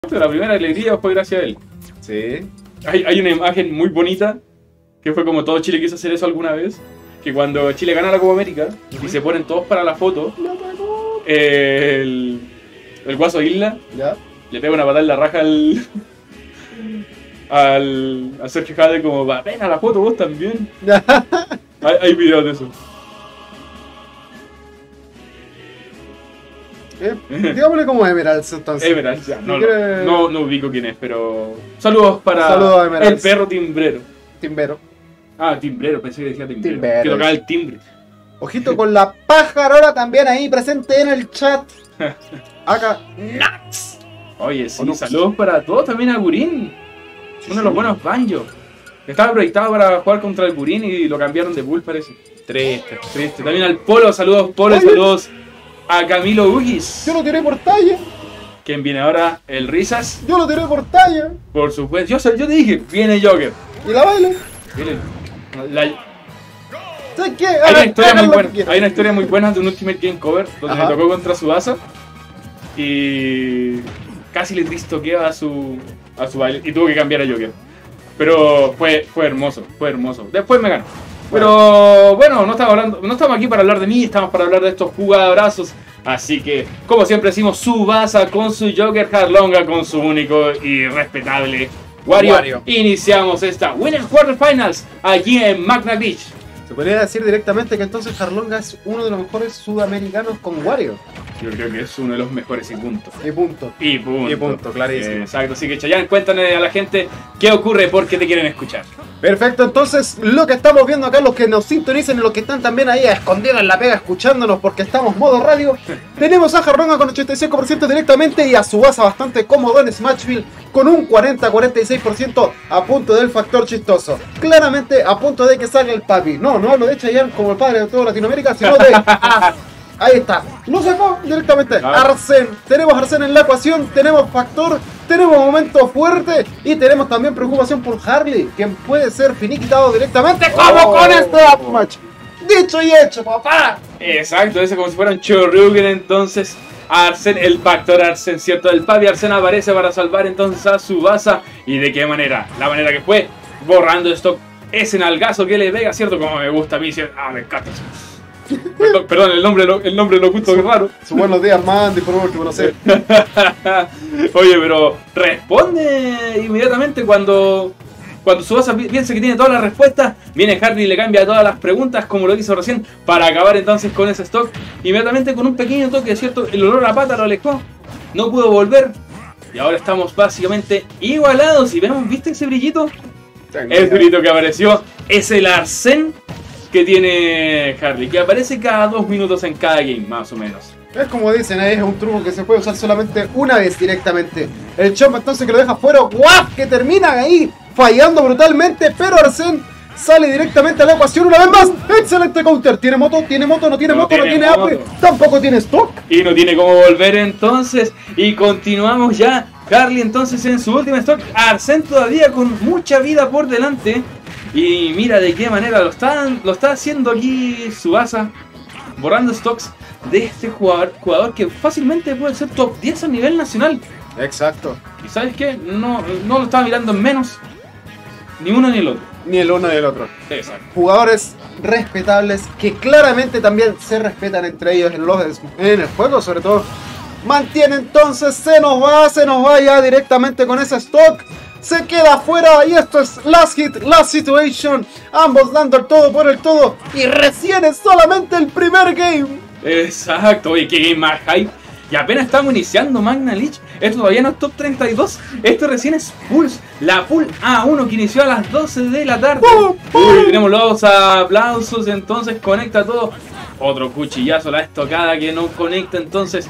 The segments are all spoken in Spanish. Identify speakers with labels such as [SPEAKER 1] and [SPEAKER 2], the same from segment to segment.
[SPEAKER 1] La primera alegría fue gracias a él.
[SPEAKER 2] Sí.
[SPEAKER 1] Hay una imagen muy bonita, que fue como todo Chile quiso hacer eso alguna vez, que cuando Chile gana la Copa América y se ponen todos para la foto, el Guaso Isla
[SPEAKER 2] ¿Ya?
[SPEAKER 1] le pega una patada en la raja al Sergio Jade como, ven a la foto vos también. Hay videos de eso.
[SPEAKER 2] Digámosle como Emeralds entonces.
[SPEAKER 1] Emerald, ya, no,
[SPEAKER 2] quiere-
[SPEAKER 1] no saludos quién es, pero saludos para
[SPEAKER 2] Saludos a Emerald.
[SPEAKER 1] el perro timbrero.
[SPEAKER 2] Timbero.
[SPEAKER 1] Ah, timbrero, pensé que decía timbrero.
[SPEAKER 2] Timbero.
[SPEAKER 1] Que tocaba el timbre.
[SPEAKER 2] Ojito con la pajarora también ahí presente en el chat. Acá. Nuts.
[SPEAKER 1] Oye, sí,
[SPEAKER 2] no.
[SPEAKER 1] saludos para todos, también a Gurín.
[SPEAKER 2] Sí,
[SPEAKER 1] Uno de los buenos banjos. Estaba proyectado para jugar contra el Gurín y lo cambiaron de pool, parece. Triste. También al Polo, saludos Polo, y
[SPEAKER 2] Oye.
[SPEAKER 1] saludos a Camilo Ugis.
[SPEAKER 2] Yo lo tiré por talla.
[SPEAKER 1] Quien viene ahora, el Risas.
[SPEAKER 2] Yo lo tiré por talla.
[SPEAKER 1] Por supuesto, yo te dije, viene Joker.
[SPEAKER 2] Y la bailo.
[SPEAKER 1] Viene la-
[SPEAKER 2] ¿Sabes qué?
[SPEAKER 1] Hay una historia
[SPEAKER 2] Hagan
[SPEAKER 1] muy
[SPEAKER 2] lo
[SPEAKER 1] buena.
[SPEAKER 2] que quieran.
[SPEAKER 1] Hay una historia muy buena de un Ultimate Game Cover donde
[SPEAKER 2] Ajá.
[SPEAKER 1] me tocó contra Tsubasa y casi le tristoquea a su baile y tuvo que cambiar a Joker. Pero fue hermoso, fue hermoso. Después me ganó. Pero bueno, no estamos aquí para hablar de mí, estamos para hablar de estos jugadorazos. Así que, como siempre decimos, Tsubasa con su Joker, Harlonga con su único y respetable Wario. Iniciamos esta Winners Quarterfinals aquí en Magna Beach.
[SPEAKER 2] Se podría decir directamente que entonces Harlonga es uno de los mejores sudamericanos con Wario.
[SPEAKER 1] Yo creo que es uno de los mejores y punto.
[SPEAKER 2] Y punto.
[SPEAKER 1] Y punto.
[SPEAKER 2] Y punto, clarísimo.
[SPEAKER 1] Exacto, así que Chayanne, cuéntale a la gente qué ocurre porque te quieren escuchar.
[SPEAKER 2] Perfecto, entonces lo que estamos viendo acá, los que nos sintonicen y los que están también ahí escondidos en la pega escuchándonos porque estamos modo radio, tenemos a Harlonga con 85% directamente y a Tsubasa bastante cómodo en Smashville con un 40-46% a punto del factor chistoso. Claramente a punto de que salga el papi. No hablo de Chayanne como el padre de toda Latinoamérica, sino de... Ahí está, lo sacó directamente. Arsene, tenemos Arsene en la ecuación, tenemos factor, tenemos momento fuerte y tenemos también preocupación por Harley, quien puede ser finiquitado directamente como con este match. Dicho y hecho, papá.
[SPEAKER 1] Exacto, ese como si fuera un Shoryuken entonces. Arsene, el factor Arsene, ¿cierto? El papi Arsene aparece para salvar entonces a Tsubasa. ¿Y de qué manera? La manera que fue borrando stock ese nalgazo que le pega, ¿cierto? Como me gusta a mí, ¿cierto? Me encanta eso. Perdón, el nombre lo oculto es raro.
[SPEAKER 2] Su buenos días, Mandy, por último, no sé.
[SPEAKER 1] Oye, pero responde inmediatamente cuando Tsubasa piensa que tiene todas las respuestas. Viene Harley y le cambia todas las preguntas como lo hizo recién para acabar entonces con ese stock. Inmediatamente con un pequeño toque, ¿cierto? El olor a pata lo alejó. No pudo volver. Y ahora estamos básicamente igualados. Y vemos, ¿viste ese brillito? El brillito que apareció es el Arsene que tiene Harley, que aparece cada 2 minutos en cada game, más o menos.
[SPEAKER 2] Es como dicen, es un truco que se puede usar solamente una vez directamente. El chomp entonces que lo deja fuera, ¡guau! Que termina ahí fallando brutalmente, pero Arsene sale directamente a la ecuación una vez más. ¡Excelente counter! ¿Tiene moto? No tiene moto, no tiene AP, tampoco tiene stock.
[SPEAKER 1] Y no tiene cómo volver entonces. Y continuamos ya. Harley entonces en su última stock. Arsene todavía con mucha vida por delante. Y mira de qué manera lo está haciendo aquí Tsubasa. Borrando stocks de este jugador que fácilmente puede ser top 10 a nivel nacional.
[SPEAKER 2] Exacto.
[SPEAKER 1] Y ¿sabes qué? No lo estaba mirando en menos. Ni uno ni el otro.
[SPEAKER 2] Ni el uno ni el otro.
[SPEAKER 1] Exacto.
[SPEAKER 2] Jugadores respetables que claramente también se respetan entre ellos en el juego, sobre todo. Mantiene entonces, se nos va ya directamente con ese stock. Se queda afuera y esto es last hit, last situation. Ambos dando el todo por el todo. Y recién es solamente el primer game.
[SPEAKER 1] Exacto, oye, qué game más hype. Y apenas estamos iniciando Magna League. Esto todavía no es top 32. Esto recién es Pulse. La Pool A1 que inició a las 12 de la tarde. Uy, tenemos los aplausos. Entonces conecta todo. Otro cuchillazo, la estocada que no conecta. Entonces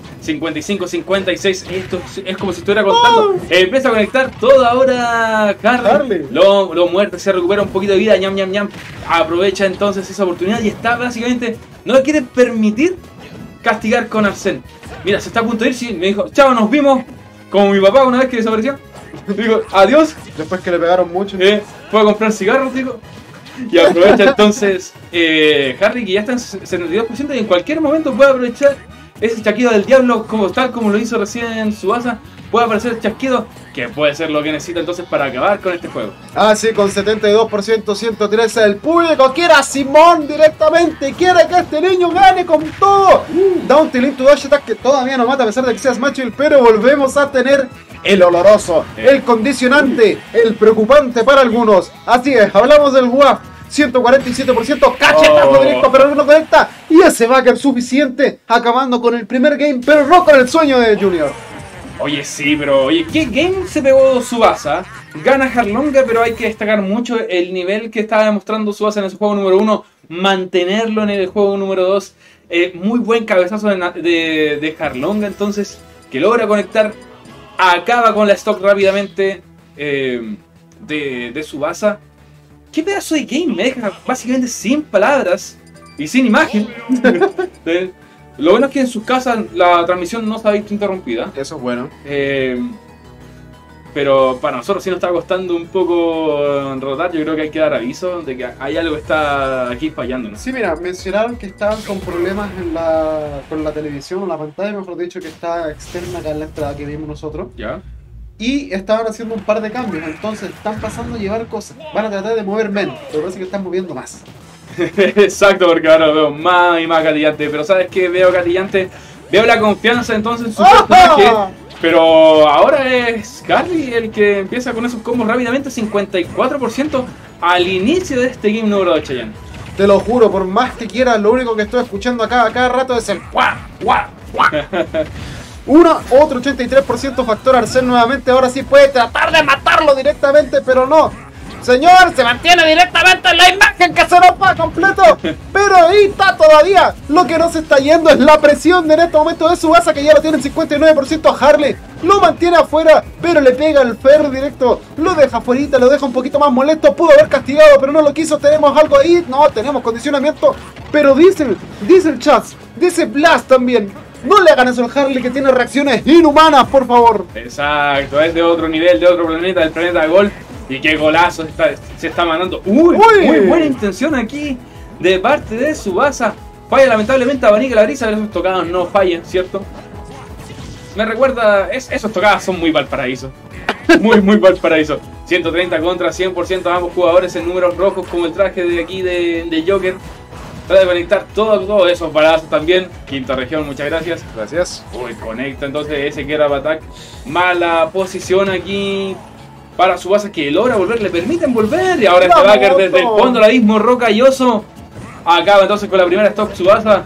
[SPEAKER 1] 55-56. Esto es como si estuviera contando. Empieza a conectar todo ahora Harley. Lo muerte, se recupera un poquito de vida. Ñam, ñam, ñam. Aprovecha entonces esa oportunidad y está básicamente... No le quiere permitir castigar con Arsene. Mira, se está a punto de ir. Sí, me dijo, chao, nos vimos. Como mi papá una vez que desapareció. Digo, adiós.
[SPEAKER 2] Después que le pegaron mucho.
[SPEAKER 1] Fue a comprar cigarros, digo. Y aprovecha entonces Harley, que ya está en 72% y en cualquier momento puede aprovechar ese chaquido del diablo, tal como lo hizo recién Tsubasa, puede aparecer el chasquido, que puede ser lo que necesita entonces para acabar con este juego.
[SPEAKER 2] Ah, sí, con 72%, 113 el público quiere a Simón directamente, quiere que este niño gane con todo. Down tilt to dash attack que todavía no mata a pesar de que sea Smashville, pero volvemos a tener el oloroso, el condicionante, el preocupante para algunos. Así es, hablamos del WAF. 147%, cachetazo directo, pero no conecta. Y ese backer suficiente, acabando con el primer game, pero no con el sueño de Junior.
[SPEAKER 1] Oye, sí, pero oye, ¿qué game se pegó Tsubasa? Gana Harlonga, pero hay que destacar mucho el nivel que estaba demostrando Tsubasa en ese juego número 1, mantenerlo en el juego número 2. Muy buen cabezazo de Harlonga, entonces, que logra conectar, acaba con la stock rápidamente de Tsubasa. ¿Qué pedazo de game? Me deja básicamente sin palabras y sin imagen. Lo bueno es que en sus casas la transmisión no se ha visto interrumpida.
[SPEAKER 2] Eso es bueno.
[SPEAKER 1] Pero para nosotros sí nos está costando un poco rotar. Yo creo que hay que dar aviso de que hay algo que está aquí fallando, ¿no?
[SPEAKER 2] Sí, mira, mencionaron que estaban con problemas con la televisión o la pantalla, mejor dicho, que está externa acá en la entrada que vimos nosotros.
[SPEAKER 1] Ya.
[SPEAKER 2] Y estaban haciendo un par de cambios, entonces están pasando a llevar cosas. Van a tratar de mover menos, pero parece que están moviendo más.
[SPEAKER 1] Exacto, porque ahora lo veo más y más gatillante. Pero ¿sabes qué? Veo gatillante, veo la confianza entonces en su personaje. Pero ahora es Carly el que empieza con esos combos rápidamente. 54% al inicio de este game número 8, Cheyenne.
[SPEAKER 2] Te lo juro, por más que quieras, lo único que estoy escuchando acá a cada rato es el guau, guau, guau. Otro 83% factor Arsene nuevamente. Ahora sí puede tratar de matarlo directamente, pero no. Señor, se mantiene directamente en la imagen que se nos va completo. Pero ahí está todavía. Lo que no se está yendo es la presión de en este momento de Tsubasa, que ya lo tiene en 59%. A Harley lo mantiene afuera, pero le pega el ferro directo. Lo deja afuera, lo deja un poquito más molesto. Pudo haber castigado, pero no lo quiso. Tenemos algo ahí. No, tenemos condicionamiento. Pero dice el Chaz, dice Blast también. No le hagan eso al Harley, que tiene reacciones inhumanas, por favor.
[SPEAKER 1] Exacto, es de otro nivel, de otro planeta, del planeta Golf. Y qué golazo se está mandando. Uy, muy buena intención aquí de parte de Tsubasa. Falla lamentablemente, abanica la brisa, pero esos tocados no fallan, ¿cierto? Me recuerda, esos tocados son muy Valparaíso. Muy Valparaíso. 130 contra 100% ambos jugadores en números rojos, como el traje de aquí de Joker. Trata de conectar todos esos balazos también. Quinta región, muchas gracias.
[SPEAKER 2] Gracias.
[SPEAKER 1] Uy, conecta entonces ese que era Batak. Mala posición aquí para Tsubasa, que logra volver, le permiten volver. Y ahora este backer desde el fondo del abismo rocalloso. Acaba entonces con la primera stock Tsubasa.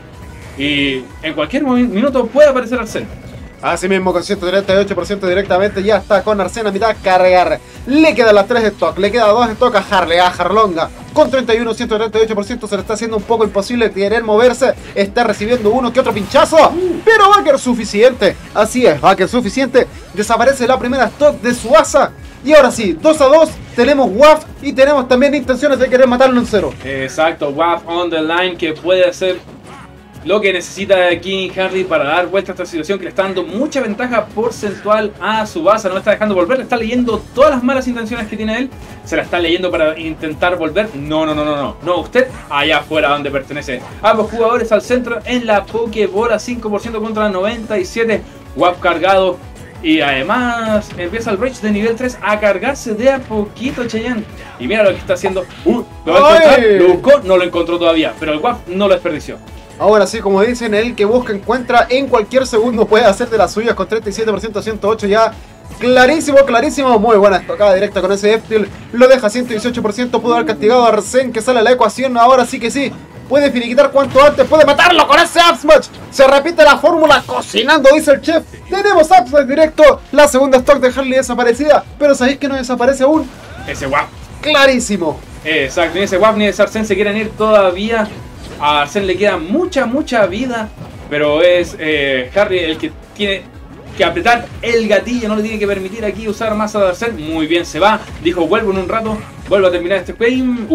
[SPEAKER 1] Y en cualquier minuto puede aparecer Arsene.
[SPEAKER 2] Así mismo, con 138% directamente, ya está con Arsene a mitad de cargar. Le quedan las 3 stock, le quedan 2 stock a Harley, a Harlonga. Con 31, 138% se le está haciendo un poco imposible querer moverse. Está recibiendo uno que otro pinchazo, pero backer suficiente. Así es, backer suficiente. Desaparece la primera stock de Tsubasa. Y ahora sí, 2-2, tenemos WAF y tenemos también intenciones de querer matarlo en 0.
[SPEAKER 1] Exacto, WAF on the line, que puede hacer lo que necesita aquí Harley para dar vuelta a esta situación, que le está dando mucha ventaja porcentual a Tsubasa. No le está dejando volver, le está leyendo todas las malas intenciones que tiene él. Se la está leyendo para intentar volver. No, usted allá afuera donde pertenece. Ambos jugadores al centro en la Pokébola, 5% contra 97. WAF cargado. Y además empieza el Rage de nivel 3 a cargarse de a poquito, Cheyenne. Y mira lo que está haciendo. Lo va a encontrar, lo buscó, no lo encontró todavía, pero el WAF no lo desperdició.
[SPEAKER 2] Ahora sí, como dicen, el que busca encuentra, en cualquier segundo puede hacer de las suyas con 37% a 108 ya. Clarísimo, muy buena estocada directa con ese F-Tilt. Lo deja 118%, pudo haber castigado a Arsene, que sale a la ecuación, ahora sí que sí. Puede finiquitar cuanto antes, puede matarlo con ese Up Smash. Se repite la fórmula cocinando, dice el chef. Tenemos Up Smash directo, la segunda stock de Harley desaparecida. Pero ¿sabéis que no desaparece aún?
[SPEAKER 1] Ese WAF.
[SPEAKER 2] Clarísimo.
[SPEAKER 1] Exacto, ni ese WAF ni ese Arsene se quieren ir todavía. A Arsene le queda mucha vida, pero es Harley el que tiene que apretar el gatillo, no le tiene que permitir aquí usar más a Arsene. Muy bien, se va, dijo vuelvo en un rato, vuelvo a terminar este game.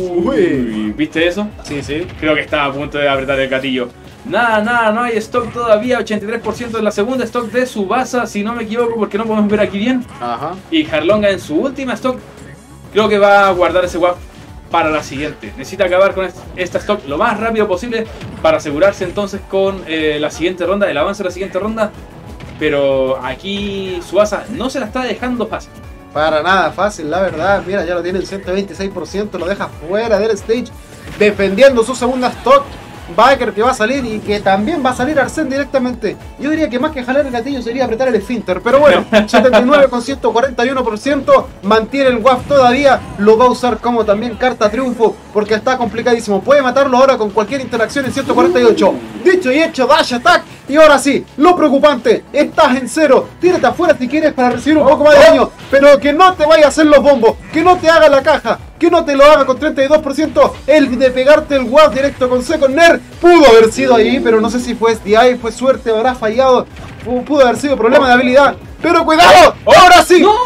[SPEAKER 1] ¿Viste eso?
[SPEAKER 2] Sí.
[SPEAKER 1] Creo que estaba a punto de apretar el gatillo. Nada, no hay stock todavía, 83% de la segunda stock de Tsubasa, si no me equivoco, porque no podemos ver aquí bien.
[SPEAKER 2] Ajá.
[SPEAKER 1] Y Harlonga en su última stock, creo que va a guardar ese WAF para la siguiente. Necesita acabar con esta stock lo más rápido posible para asegurarse entonces con la siguiente ronda, el avance de la siguiente ronda. pero aquí Tsubasa no se la está dejando fácil.
[SPEAKER 2] Para nada fácil, la verdad. Mira, ya lo tiene el 126%, lo deja fuera del stage, defendiendo su segunda stock. Baker que va a salir y que también va a salir Arsene directamente. Yo diría que más que jalar el gatillo sería apretar el esfínter. Pero bueno, 79 con 141%. Mantiene el WAF todavía. Lo va a usar como también carta triunfo, porque está complicadísimo. Puede matarlo ahora con cualquier interacción en 148. Dicho y hecho, dash attack. Y ahora sí, lo preocupante, estás en cero. Tírate afuera si quieres para recibir un poco más de daño, pero que no te vaya a hacer los bombos, que no te haga la caja, que no te lo haga con 32%. El de pegarte el WAF directo con Second Nair pudo haber sido ahí, pero no sé si fue SDI, fue suerte, habrá fallado, pudo haber sido problema de habilidad. Pero cuidado, ahora sí.
[SPEAKER 1] ¡No!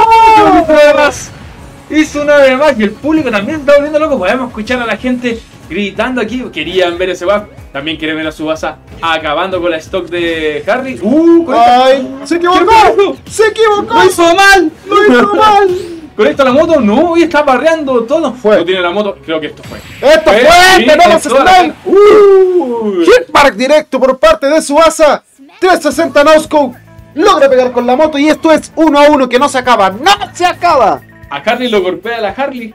[SPEAKER 1] Hizo una vez más y el público también está volviendo loco. Podemos escuchar a la gente gritando aquí. Querían ver ese WAF. También quieren ver a Tsubasa acabando con la stock de Harry.
[SPEAKER 2] ¡Ay! ¡Se equivocó! ¡Se equivocó!
[SPEAKER 1] ¡Lo hizo mal!
[SPEAKER 2] ¡Lo hizo mal!
[SPEAKER 1] ¿Conecta la moto? No, y está barreando todo.
[SPEAKER 2] Fue.
[SPEAKER 1] No tiene la moto, creo que esto fue.
[SPEAKER 2] ¡Esto fue!
[SPEAKER 1] Sí,
[SPEAKER 2] ¡Tenemos
[SPEAKER 1] toda la-
[SPEAKER 2] Snell! Hitmark directo por parte de Tsubasa. 360 no-scope. Logra pegar con la moto y esto es 1 a 1 que no se acaba. ¡No se acaba!
[SPEAKER 1] A Harley lo golpea la Harley.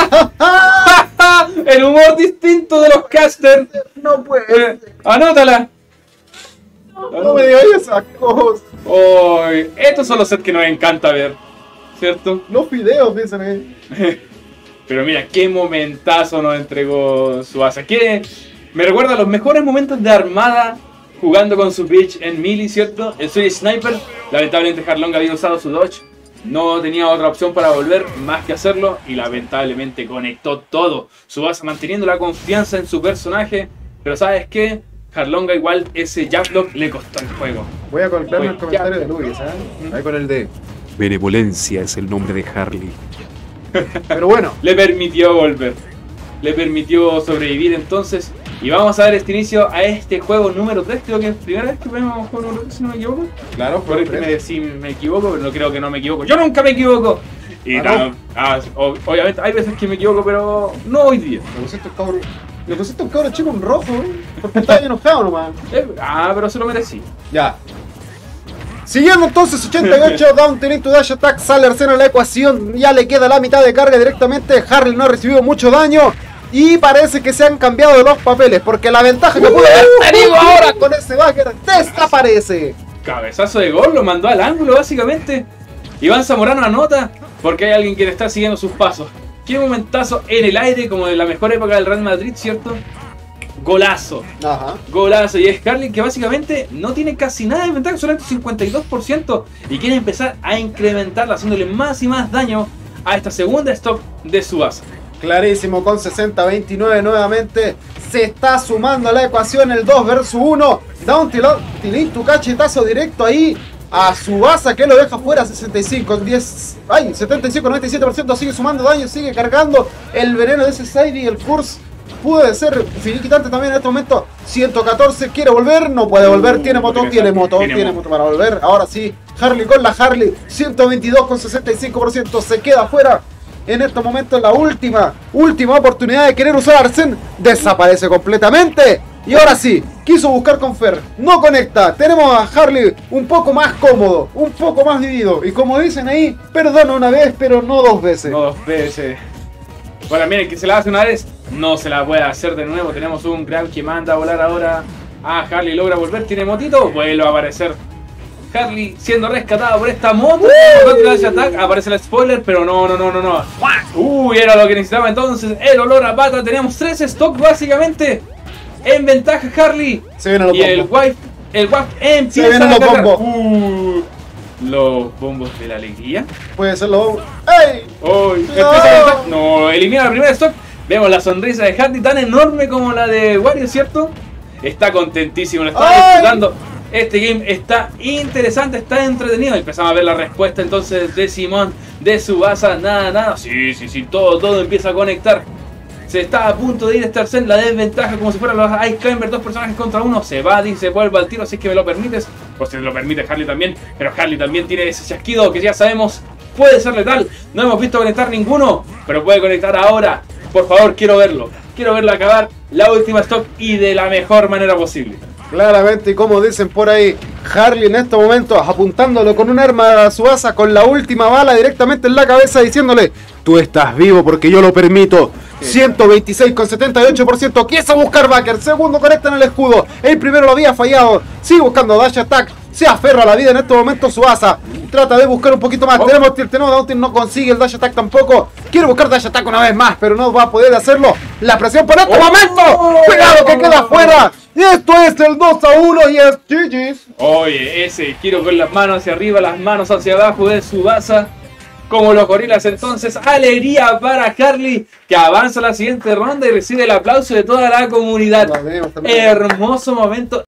[SPEAKER 1] El humor distinto de los casters.
[SPEAKER 2] No puede.
[SPEAKER 1] Anótala.
[SPEAKER 2] No me digas esas cosas.
[SPEAKER 1] Ay, estos son los sets que nos encanta ver, ¿cierto?
[SPEAKER 2] Los videos dicen ahí.
[SPEAKER 1] Pero mira, qué momentazo nos entregó Tsubasa. Que me recuerda a los mejores momentos de Armada jugando con su bitch en melee, ¿cierto? El Swedish Sniper. Lamentablemente Harlong había usado su dodge. No tenía otra opción para volver más que hacerlo y lamentablemente conectó todo. Tsubasa manteniendo la confianza en su personaje. Pero ¿sabes qué? Harlonga igual ese jablock le costó el juego.
[SPEAKER 2] Voy a colgarme el
[SPEAKER 1] Oye,
[SPEAKER 2] comentario
[SPEAKER 1] ya.
[SPEAKER 2] de Luis, ¿sabes? Ahí con el D.
[SPEAKER 3] Benevolencia es el nombre de Harley.
[SPEAKER 2] Pero bueno,
[SPEAKER 1] Le permitió volver. Le permitió sobrevivir entonces. Y vamos a dar este inicio a este juego número 3. Creo que es la primera vez que vemos juego número 3, si no me equivoco.
[SPEAKER 2] claro,
[SPEAKER 1] Corrígeme si me equivoco, pero no creo que no me equivoco. ¡Yo nunca me equivoco! Y obviamente hay veces que me equivoco, pero no hoy día.
[SPEAKER 2] Le pusiste un cabro chico en rojo, porque estaba enojado nomás.
[SPEAKER 1] Pero se lo merecí.
[SPEAKER 2] Ya. Siguiendo entonces 88, down to dash attack, sale Arsene a la ecuación, ya le queda la mitad de carga directamente, Harley no ha recibido mucho daño y parece que se han cambiado los papeles porque la ventaja que pudo haber tenido ahora con ese Baker desaparece.
[SPEAKER 1] Cabezazo de gol, lo mandó al ángulo básicamente. Iván Zamorano anota porque hay alguien que le está siguiendo sus pasos. Qué momentazo en el aire, como de la mejor época del Real Madrid, ¿cierto? Golazo.
[SPEAKER 2] Ajá.
[SPEAKER 1] Golazo. Y es Harley que básicamente no tiene casi nada de ventaja, solamente 52%. Y quiere empezar a incrementarla, haciéndole más y más daño a esta segunda stock de Tsubasa.
[SPEAKER 2] Clarísimo, con 60-29 nuevamente se está sumando a la ecuación el 2 versus 1. Down tu cachetazo directo ahí a Tsubasa que lo deja fuera 75-97%, sigue sumando daño, sigue cargando el veneno de ese side y el curse puede ser finiquitante también en este momento. 114 quiere volver, no puede volver, tiene moto para volver. Ahora sí, Harley con la Harley, 122 con 65%, se queda fuera. En estos momentos la última oportunidad de querer usar Arsene desaparece completamente. Y ahora sí, quiso buscar con Fer, no conecta. Tenemos a Harley un poco más cómodo, un poco más vivido. Y como dicen ahí, perdona una vez, pero no dos veces.
[SPEAKER 1] No dos veces. Bueno, miren, que se la hace una vez, no se la puede hacer de nuevo. Tenemos un grab que manda a volar ahora. Harley logra volver, tiene motito, vuelve a aparecer. Harley siendo rescatada por esta moto. Attack, aparece el spoiler, pero no. Era lo que necesitaba entonces. El olor a pata. Teníamos 3 stocks básicamente. En ventaja Harley.
[SPEAKER 2] Se vienen los
[SPEAKER 1] y
[SPEAKER 2] bombos.
[SPEAKER 1] el WAF empieza
[SPEAKER 2] Se vienen
[SPEAKER 1] a
[SPEAKER 2] los
[SPEAKER 1] cargar.
[SPEAKER 2] bombos.
[SPEAKER 1] Los bombos de la alegría.
[SPEAKER 2] Puede ser los bombos. ¡Ey!
[SPEAKER 1] No, elimina la primera stock. Vemos la sonrisa de Harley tan enorme como la de Wario, ¿cierto? Está contentísimo, lo está disfrutando. Este game está interesante, está entretenido. Empezamos a ver la respuesta entonces de Simón, de Tsubasa. Nada. Sí, todo empieza a conectar. Se está a punto de ir este Arsene, la desventaja como si fueran los Ice Climber, 2 personajes contra 1. Se va, dice, vuelve al tiro, si es que me lo permites. O si me lo permite Harley también. Pero Harley también tiene ese chasquido que ya sabemos puede ser letal. No hemos visto conectar ninguno, pero puede conectar ahora. Por favor, quiero verlo. Quiero verlo acabar la última stock y de la mejor manera posible.
[SPEAKER 2] Claramente, y como dicen por ahí, Harley en estos momentos apuntándolo con un arma a Tsubasa con la última bala directamente en la cabeza diciéndole: tú estás vivo porque yo lo permito. 126,78%. Quiso buscar backer. Segundo conecta en el escudo. El primero lo había fallado. Sigue buscando dash attack. Se aferra a la vida en este momento Tsubasa. Trata de buscar un poquito más. Tenemos Downtilt, no consigue el dash attack tampoco. Quiere buscar dash attack una vez más, pero no va a poder hacerlo. La presión por este momento. Cuidado que queda afuera. Y esto es el 2-1 y es GG's.
[SPEAKER 1] Oye, ese giro con las manos hacia arriba, las manos hacia abajo de Tsubasa. Como los gorilas, entonces, alegría para Harley, que avanza a la siguiente ronda y recibe el aplauso de toda la comunidad. Hermoso momento.